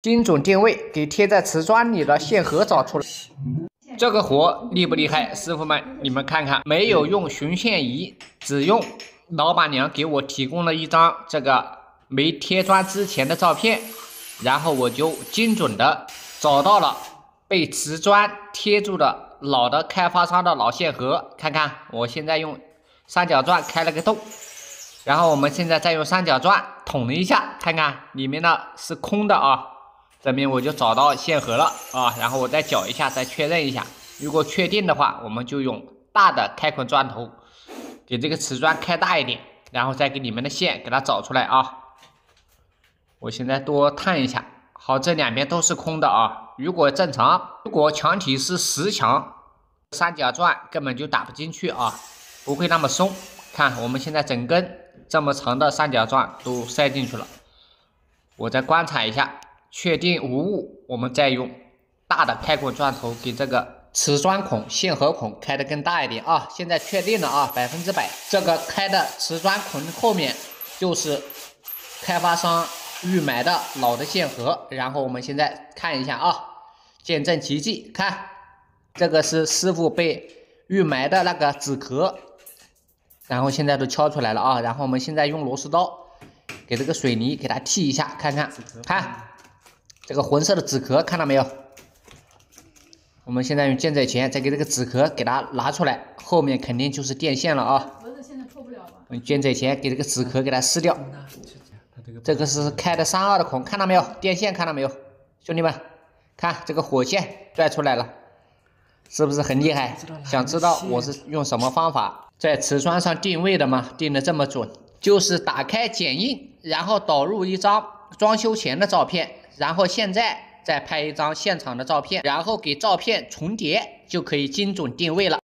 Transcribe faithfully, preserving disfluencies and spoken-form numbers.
精准定位，给贴在瓷砖里的线盒找出来。这个活厉不厉害？师傅们，你们看看，没有用巡线仪，只用老板娘给我提供了一张这个没贴砖之前的照片，然后我就精准的找到了被瓷砖贴住的老的开发商的老线盒。看看，我现在用三角钻开了个洞，然后我们现在再用三角钻捅了一下，看看里面呢是空的啊。这边我就找到线盒了啊，然后我再搅一下，再确认一下。如果确定的话，我们就用大的开孔钻头给这个瓷砖开大一点，然后再给里面的线给它找出来啊。我现在多探一下，好，这两边都是空的啊。如果正常，如果墙体是实墙，三角钻根本就打不进去啊，不会那么松。看，我们现在整根这么长的三角钻都塞进去了。我再观察一下。确定无误，我们再用大的开孔钻头给这个瓷砖孔、线盒孔开得更大一点啊！现在确定了啊，百分之百，这个开的瓷砖孔后面就是开发商预埋的老的线盒。然后我们现在看一下啊，见证奇迹，看这个是师傅被预埋的那个纸壳，然后现在都敲出来了啊！然后我们现在用螺丝刀给这个水泥给它剔一下，看看，看。这个浑色的纸壳看到没有？我们现在用建材钳再给这个纸壳给它拿出来，后面肯定就是电线了啊！ 现在破不了吧？ 用建材钳给这个纸壳给它撕掉。这个是开的三二的孔，看到没有？电线看到没有？兄弟们，看这个火线拽出来了，是不是很厉害？想知道我是用什么方法在瓷砖上定位的吗？定的这么准，就是打开剪映，然后导入一张装修前的照片。然后现在再拍一张现场的照片，然后给照片重叠，就可以精准定位了。